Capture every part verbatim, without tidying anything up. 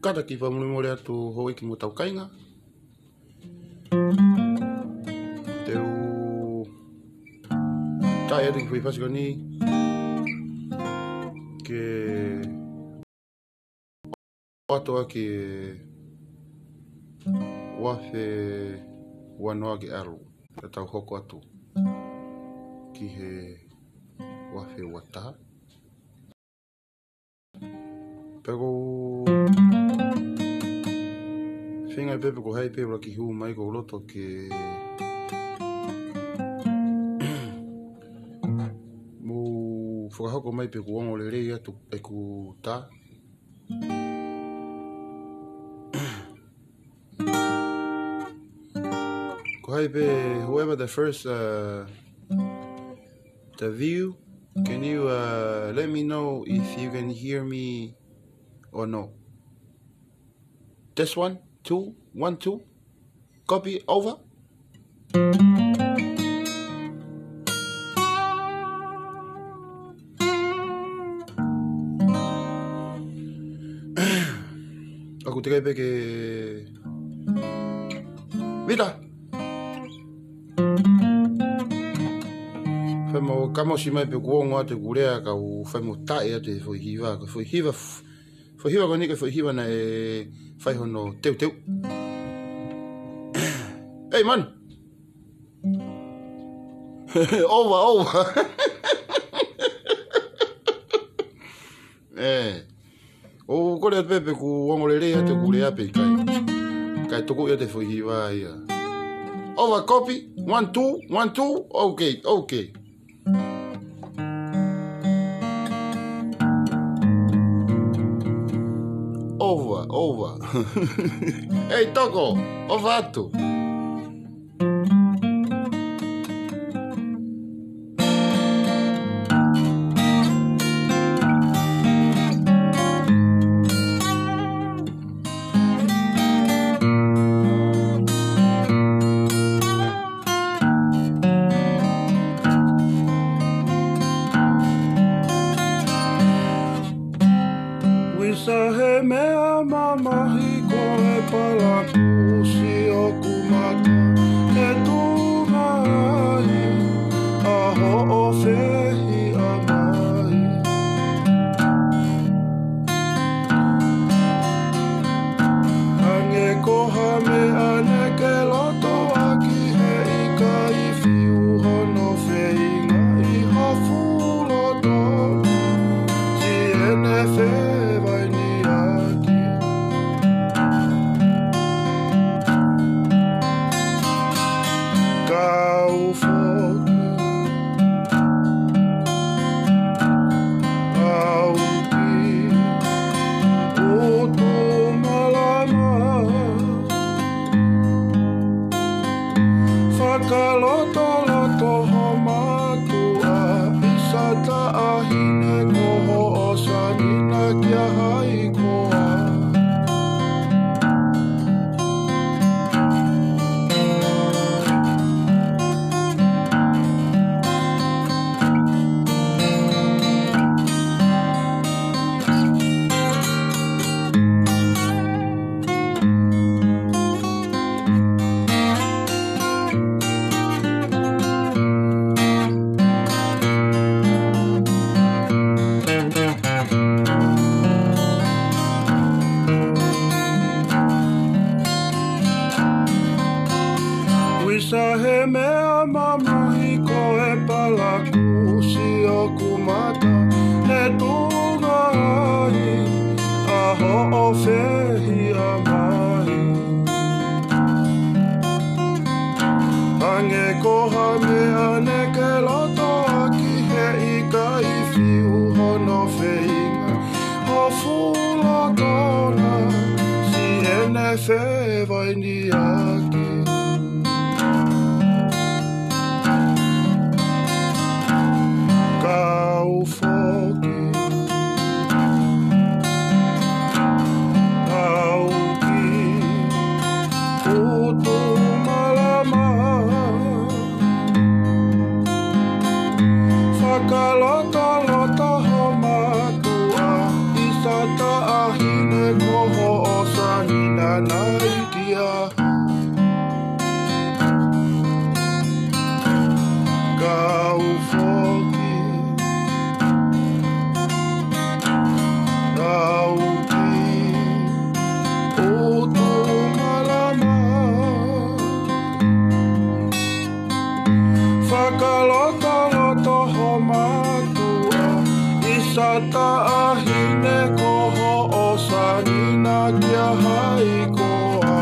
kata ki whamuri atu hoi ki mo tau kainga. Te u tai atu ki whi pasika ni ke watoa ki wafe wanoa ki aru te tau hoko atu ki he wafe wataha. Pero whingai pepe ko hei pepe ki hu mai ko roto ke mu whakahoko mai pe ku ongo le rei atu e ku tā. Ko hei pe whoever the first uh, the view, can you uh, let me know if you can hear me or no? This one, two, one, two. Copy, over. Aku te kai peke Mira. Whai mo kamosi mai pe kuongo ate kurea ka u whai mo tae ate whai hiwa. Ka whai hiwa, whai hiwa ka nika whai hiwa na e whai hono teu teu. Hey man! Over, over! Eh. O kore ate pepe ku wangolere ate kurea pe kai. Kai toko ate whai hiwa ia. Over, copy. One, two, one, two. Okay, okay. Over, over. Hey, Toko, ho fatto. Sahe mea mamahi ko e palaku si o kumata e tūma ai a ho o whehi a mai. Ange koha me ane ke loto aki he ika I whiu hono wheinga I hafu loto si ene whe Whakaloto loto ho matua Isa ta ahine koho o sanina kia hai koa Sahe mea mamahi ko e palaku si o kumata e tūga ai a ho o whehi a mai. Ange koha mea ne ke loto aki he ika I whiu hono wheinga ho fulo tona si ene whewai ni aki. Kau foki Kau ki Utu malama Whakaloto loto ho matua Isa ta ahine koho o la naikia kau foki kau ki o tō malama whakalotoloto ho matua isa taahine koho o sanina kia hai koa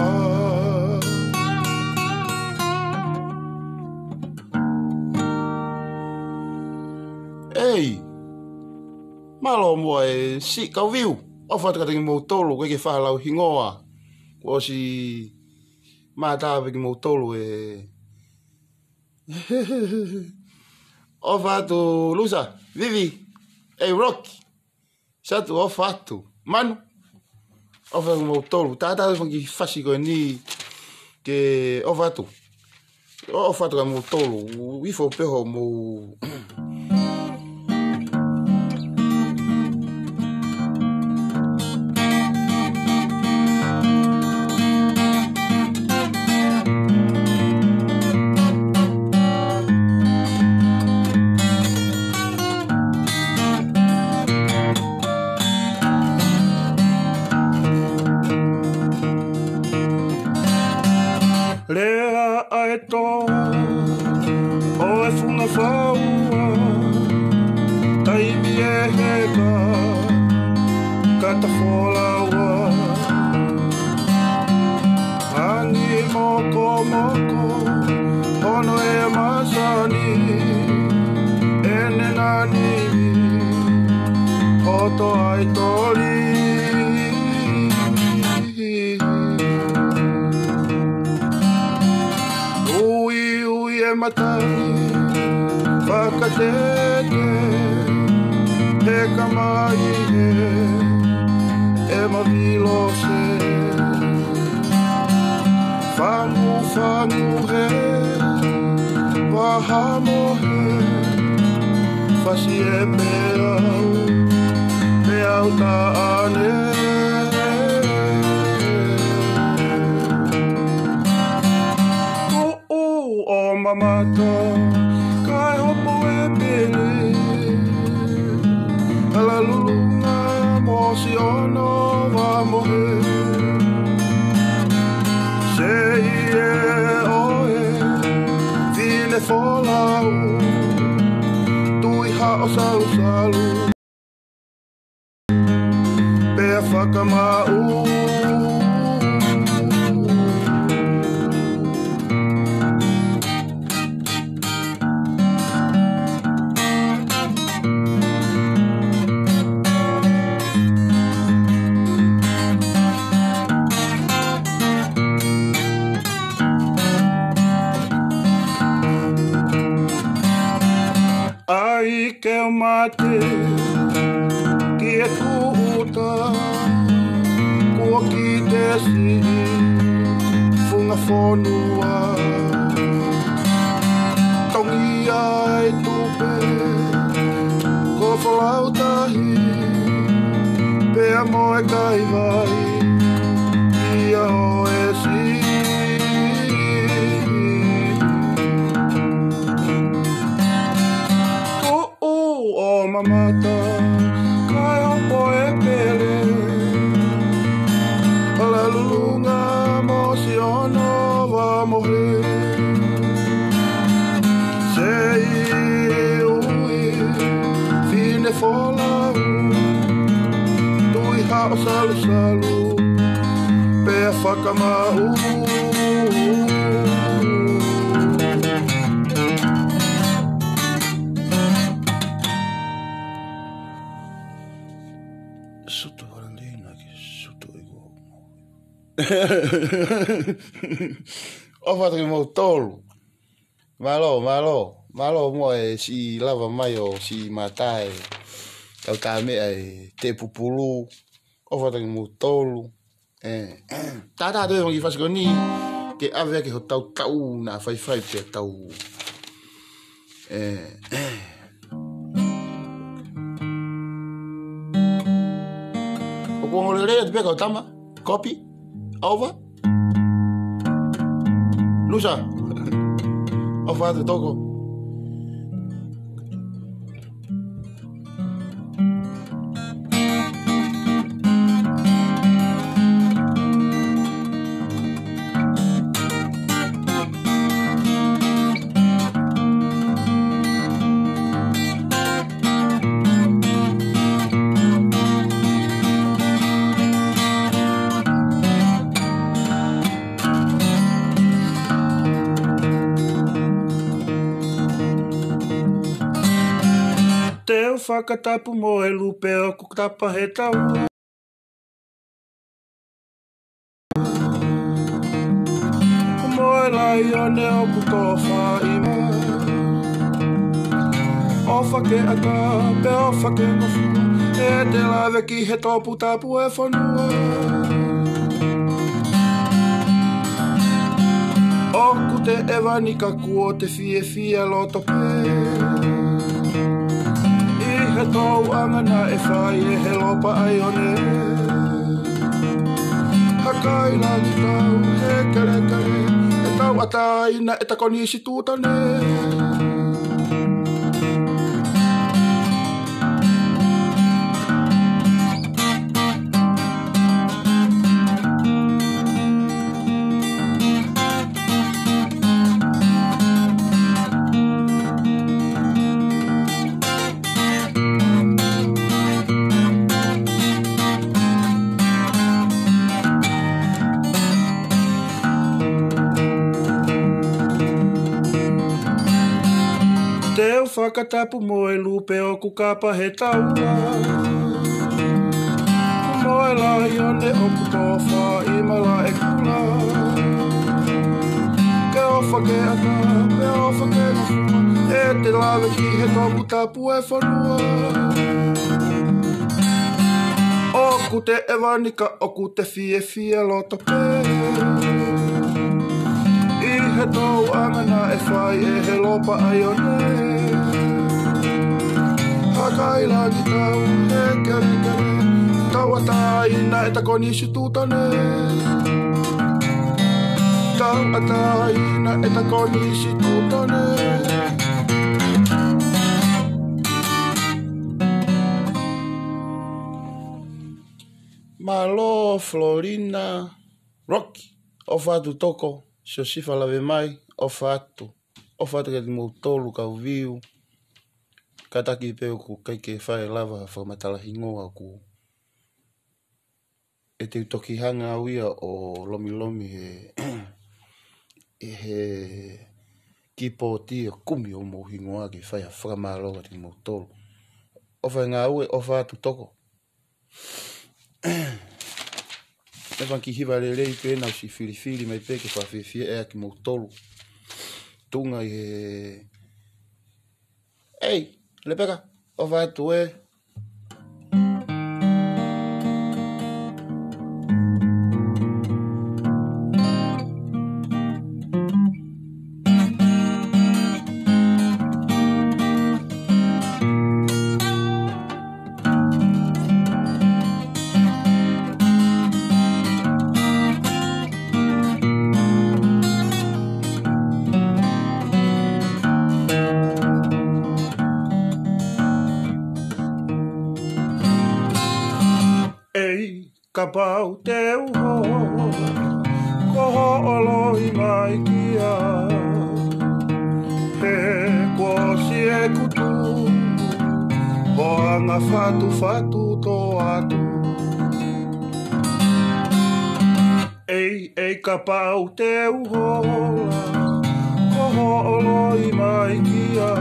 Ei, malo mo e si kau viu o whatakatangi mō tolu koe ke whahalau hingoa o si mātāwe ki mō tolu e o whatu Lusa, Vivi, ei Rocky Satu o whatu, Manu o whatu mō tolu tātāwe whangi whasi koe ni ke o whatu o whatu ka mō tolu wifo peho mō Lea ai tō, o e whunga whaua, taimi e heka, kata wholaua. Hangi moko moko, hono e masani, ene nani, hoto ai tori. E matani, whakatete, he kamai he, e mawilo se. Whangu, whangu he, wahamo he, whasi e me au, me au ta ane. O mamata, kai hopo e pene Ala lulunga, mo si ono wa mohe Se i e oe, vine folau Tui hao sau salu Pea whakamau Ai ke o mate, ki e kuuta, kua ki te si, funga whonua. Tongi ai tupe, ko whalau tahi, pea moe kai vai, ia o e si. O mamata, kai hopo e pele Ala lulunga, mo si ono wa mohe Se i ui, fine folau Tui hao salu salu, pea whakamau Suto Valentina, che suto ego. O fatto che mo tolu. Malo, malo, malo mo e si lava mai o si matai. Kau ta me ai te pupulu. O fatto che mo tolu. Eh, tata dove vangi fasi coni che ave che ho tau tau na fai fai pe tau. Eh, eh. Kung ulere at beka tama copy Over? Lusa. Of wat het ook al? Teu whakatapu mo e lupe o kutapa he tau. Mo e lai o ne o kutofa ima. O whake ata, pe o whake ngofu. E te lawe ki he topu tapu e whanua. O kute e wanika kuo te fie fie loto pe. He tau angana e whai e he lopa ai one. Hakai langi tau he kere kere. E tau ataina e takoni isi tūtane. Teu whakatapu mo e lupe o kukapa he taua. Mo e lai o ne o kutofa i mala e kula. Ke o whake ata, pe o whake ngofu. E te lawe ki he topu tapu e whanua. O kute e wanika, o kute fie fie loto pe. I he tau angana e whai e he lopa ai o ne. Hakai langi tau he kere kere. Tau ataina e takoni isi tūtane. Tau ataina e takoni isi tūtane. Malo Florina Rocky o whatu toko. Se sifa lawe mai o whatu. O whatu ke te mou tolu kau viu. Kataki peo ku kaike whae lava whamatalahi ngoa ku. E te toki hanga awia o lomi lomi he. E he kipo tia kumi o mou hingoa ki whae a whakamaloa te mou tolu. O whae ngā ue o whatu toko. E whanki hiwa le rei pēna o si whiri whiri mai pēke whawhiwhia e aki mou tolu. Tunga i he... Ei, lepeka, o whatu e. Ka pau teu hoa, ko ho'olo i mai kia. He kosi e kutu, ho anga whatu whatu tō atu. Ei, ei ka pau teu hoa, ko ho'olo i mai kia.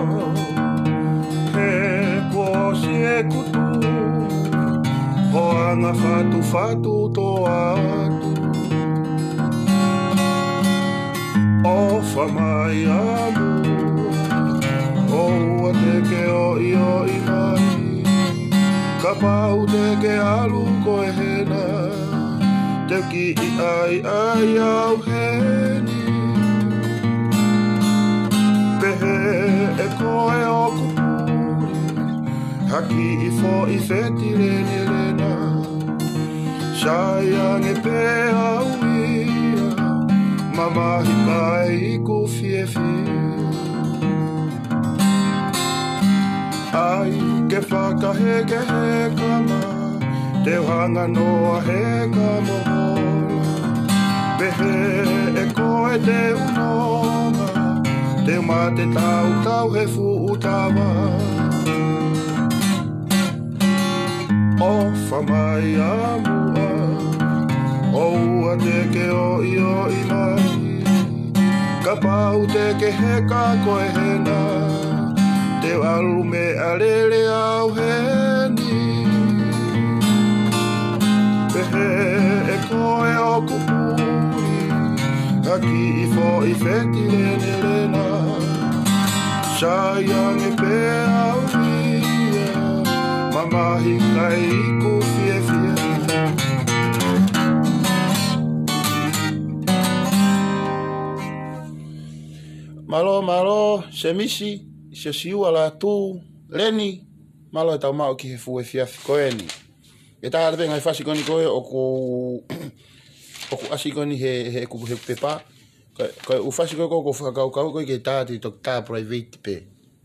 He kosi e kutu, ho anga whatu whatu tō atu. O whamai amu, o ua te ke o i o i mai. Ka pau te ke alu koe hena, te ki i ai ai au heni. Pehe e koe o kupuri, haki i fo i wheti rene rena. Sayang e pea mamahi kai ku fie fie. Ai ke whakaheke he kama, te hanga noa he kamohola. Pehe e koe te unonga, te mate tau tau he fuutawa. O whamai a mua, o ua te ke o i o i mai. Ka pau te ke he ka koe hena, te alu me alele au heni. Pehe e koe o kupuri, aki i fo i feti lene lena. Sayang e pe au ria, mamahi kai ku fie fie. Malo malo, se misi. Se siua la tu leni malo tau mau ki he fu e fiafi koe ni. E tā arape ngai whasi koni koe o ku o ku asi koni he he ku he pepa. Koe u whasi koe koe ko whakau kau koe ke tāti tok tā private pe.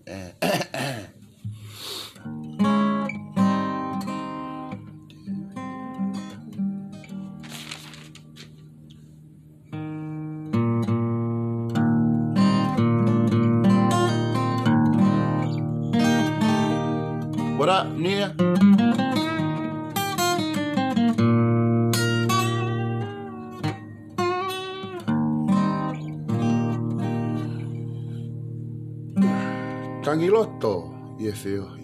What up, Nia? Tangiloto, ye feohi.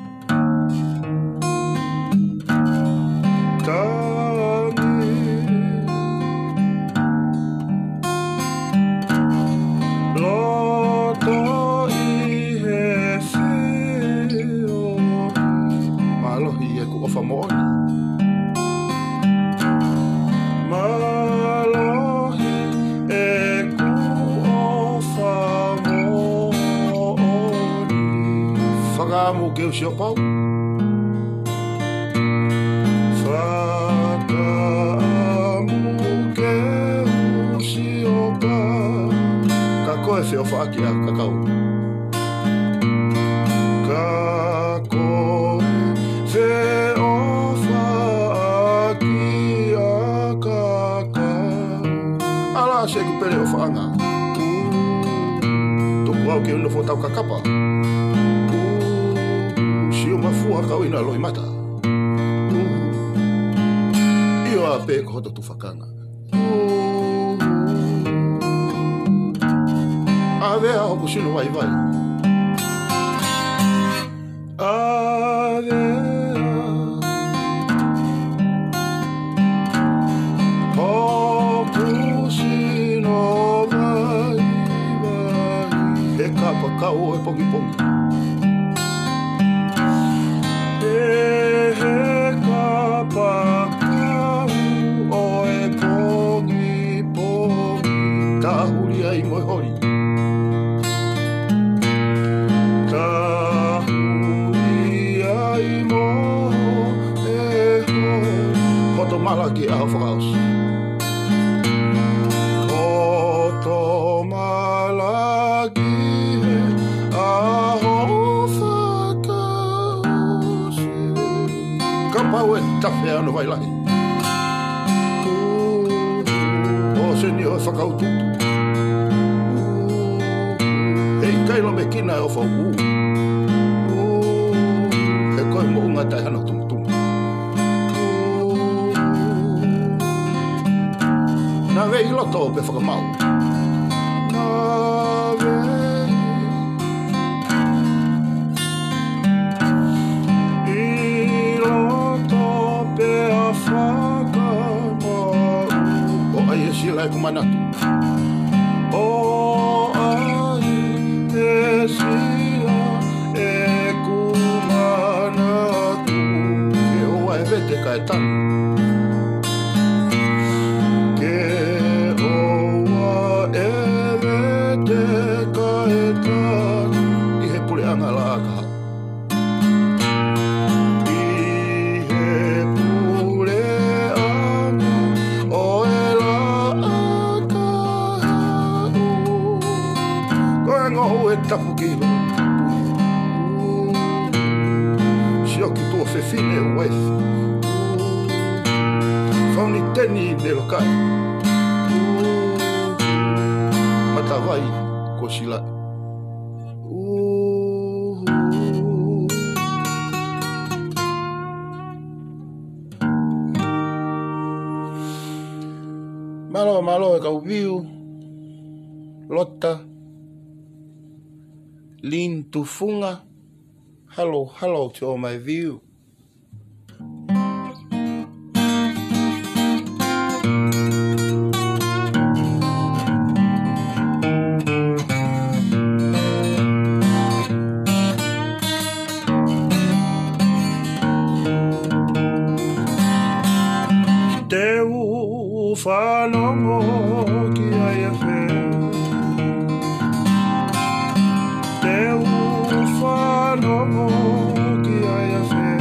Whakamu ke usi o pau. Whakamu ke usi o pau. Ka koe whio whaaki a kakau. Ka koe whio whaaki a kakau. Ala se ku pere o whaanga. Tuku au ke unu whotau kakapa. Mafua kau ina loi mata. Uh. Io a pe ko hoto tu whakanga. Uh. A vea hoku sino vai vai. A vea hoku sino vai vai. E kapa kau e pongi pongi. Ai moi hori. Tahuri ai mo e hori. Koto malaki a whakaus. Koto malaki a whakaus. Ka pau e tawhi anu vai lahi. O seni o whakaututu. Kai lo me kina o fa u. E koe mo unga tai hana tum tum. Na vei loto pe whakamau. Na vei I loto pe a whakamau. O ai e sila e kumanatu. O sila e kumanatu ke oa e vete kai tanu ke oa e vete kai tanu I he pule anga la akaha I he pule anga o e la akaha tapu ki lo Sio ki tua fefine o wef Fauni teni ne lokai Matawai ko silai Malo malo e kau viu Lota Lin tufunga Hello, hello to all my view Te whanongo ki ai a whe Te whanongo ki ai a whe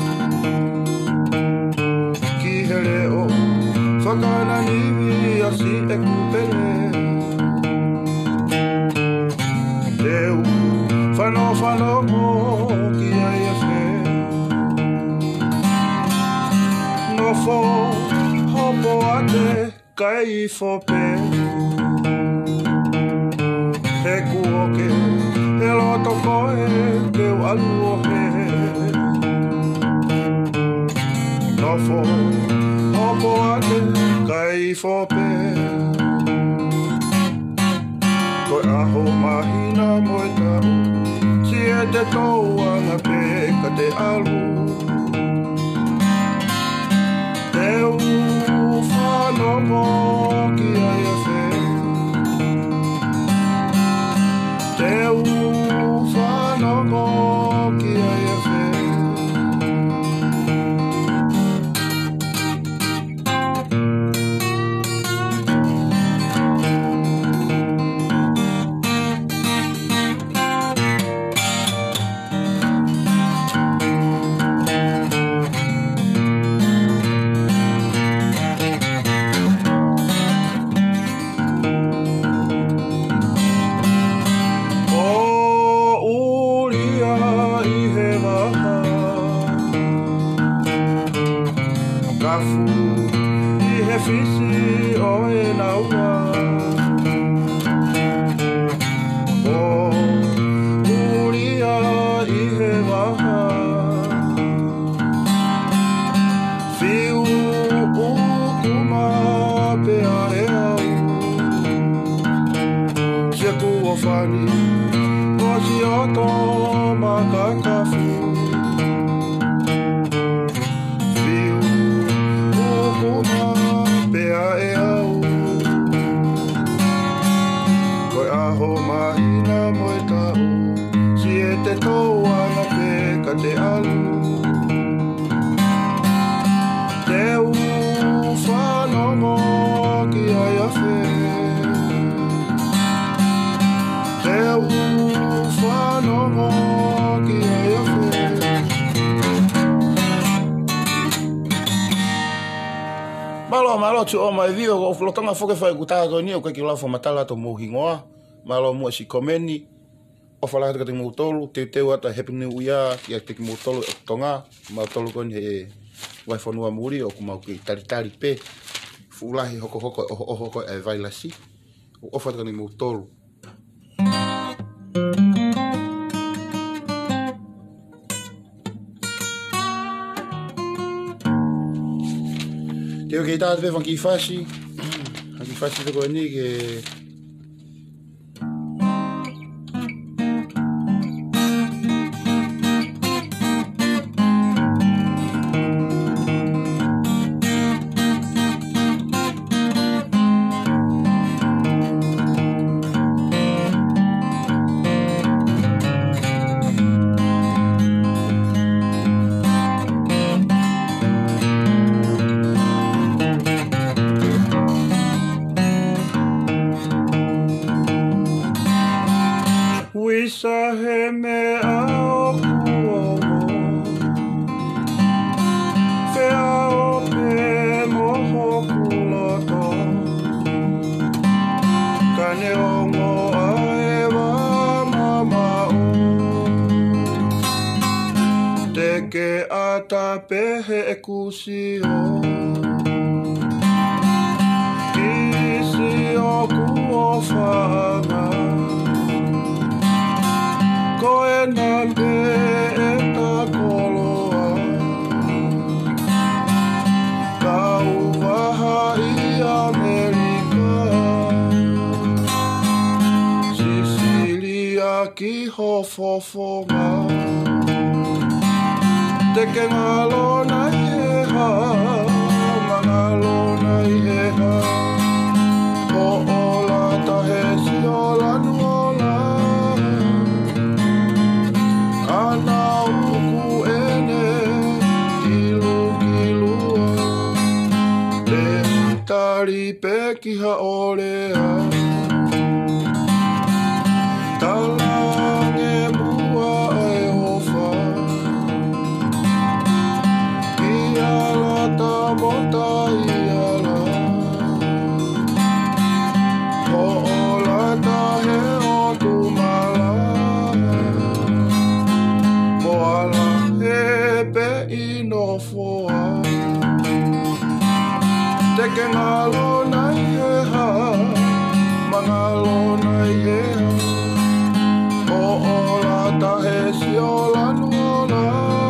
Ki he reo whakana niwi a si e kupere Te whano whanongo ki ai a whe No fo Hopo ate kai fope He kuoke He loto koe Te walu o he Nofo Hopo ate kai fope Koe aho mahina moe tau Si e te toa na pe ka te alu Te whanongo ki ai a whe Te whanongo ki ai a whe Kafu I he fisi o e naua O uria I he waha Fiu ukuma pea e au Se kua whani O si oto makakafu Pea e au Koe aho mahina moe tau Si e te toa na pe ka te alu Te whanongo ki ai a whe Te whanongo ki ai a whe Malo malo tu o mai vio o flotanga foke fai kutaka ko ni o ke kila fo matala to mo hingoa malo mo si komeni o fala ka te mo tolu te te wata happy new year ya te mo tolu tonga ma tolu kon he wai fo no muri o kuma ki tari tari pe fulahi hoko hoko o hoko e vai la si o fa ka ni mo tolu Teo ke tātua whanki whasi, whanki whasi toko ni ke ke ata pehe e kusi o Kisi o kuo whaanga Ko e na pe e ta koloa Ka uwaha i Amerika Sicilia ki hofofonga Te ke ngalo na iheha, mangalo na iheha Ho ola tahe si ola nuola Ana uku ene, kilu kilua Te utari pe kiha olea Talange mua e hofa Mota iala Ho ola tahe o tumala Moala he pe ino foa Te ke ngalo na iheha Mangalo na iheha Ho ola tahe si ola nuola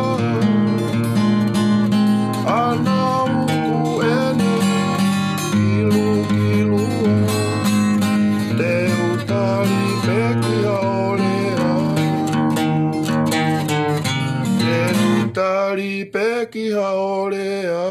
Ana Peki haolea.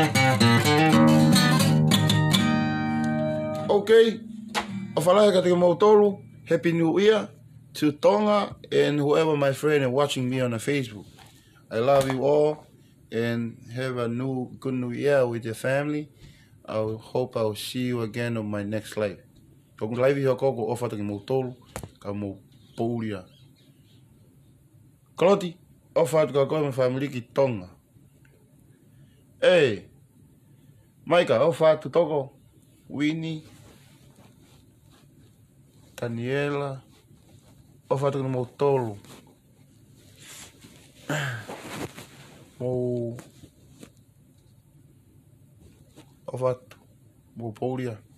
Okay, Afalahe katika mautolu. Happy New Year to Tonga and whoever my friend and watching me on the Facebook. I love you all and have a new good new year with your family. I hope I'll see you again on my next live. Kung live hiyo koko ofa taki mautolu ka mo poulia. Kloti ofa tuka kwa my family ki Tonga. Hey, Maika, ofa tu toko, Winnie, Daniela, ofa tu mo tolo, mo, ofa tu mo poulia.